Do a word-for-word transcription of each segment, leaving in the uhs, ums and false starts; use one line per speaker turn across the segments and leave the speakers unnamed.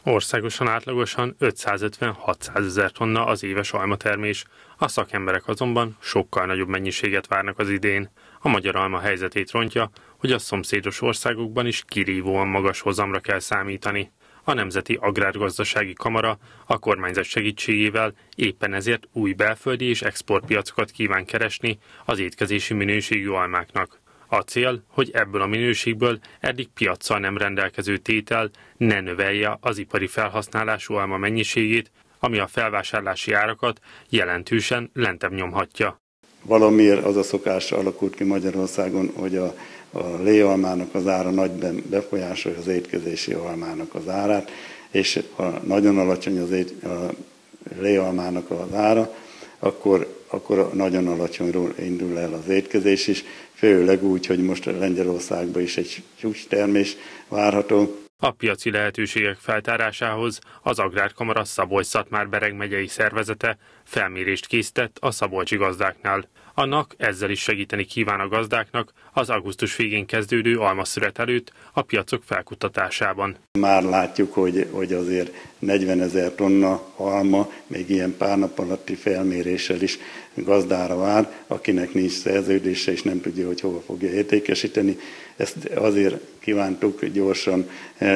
Országosan átlagosan ötszázötven-hatszázezer tonna az éves almatermés, a szakemberek azonban sokkal nagyobb mennyiséget várnak az idén. A magyar alma helyzetét rontja, hogy a szomszédos országokban is kirívóan magas hozamra kell számítani. A Nemzeti Agrárgazdasági Kamara a kormányzat segítségével éppen ezért új belföldi és exportpiacokat kíván keresni az étkezési minőségű almáknak. A cél, hogy ebből a minőségből eddig piaccal nem rendelkező tétel ne növelje az ipari felhasználású alma mennyiségét, ami a felvásárlási árakat jelentősen lentebb nyomhatja.
Valamiért az a szokás alakult ki Magyarországon, hogy a, a léalmának az ára nagyben befolyásolja az étkezési almának az árát, és ha nagyon alacsony az ét, a léalmának az ára, akkor, akkor nagyon alacsonyról indul el az étkezés is, főleg úgy, hogy most Lengyelországban is egy csúcstermés várható.
A piaci lehetőségek feltárásához az Agrárkamara Szabolcs-Szatmár-Bereg megyei szervezete felmérést készített a szabolcsi gazdáknál. Annak ezzel is segíteni kíván a gazdáknak az augusztus végén kezdődő almaszület előtt a piacok felkutatásában.
Már látjuk, hogy, hogy azért negyvenezer tonna alma még ilyen pár nap alatti felméréssel is gazdára vár, akinek nincs szerződése és nem tudja, hogy hova fogja értékesíteni. Ezt azért kívántuk gyorsan,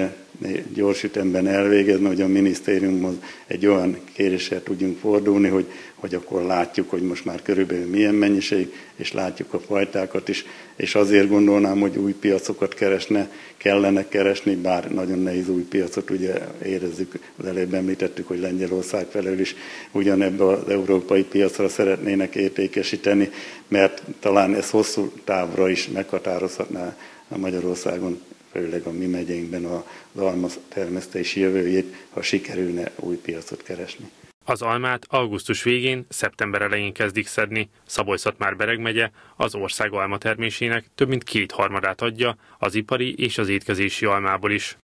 gyors ütemben elvégezni, hogy a minisztériumhoz egy olyan kéréssel tudjunk fordulni, hogy, hogy akkor látjuk, hogy most már körülbelül milyen mennyiség, és látjuk a fajtákat is, és azért gondolnám, hogy új piacokat keresne, kellene keresni, bár nagyon nehéz új piacot, ugye érezzük, az előbb említettük, hogy Lengyelország felől is ugyanebbe az európai piacra szeretnének értékesíteni, mert talán ez hosszú távra is meghatározhatná a Magyarországon, főleg a mi megyénkben az almatermesztési jövőjét, ha sikerülne új piacot keresni.
Az almát augusztus végén, szeptember elején kezdik szedni. Szabolcs-Szatmár-Bereg megye az ország almatermésének több mint kétharmadát adja az ipari és az étkezési almából is.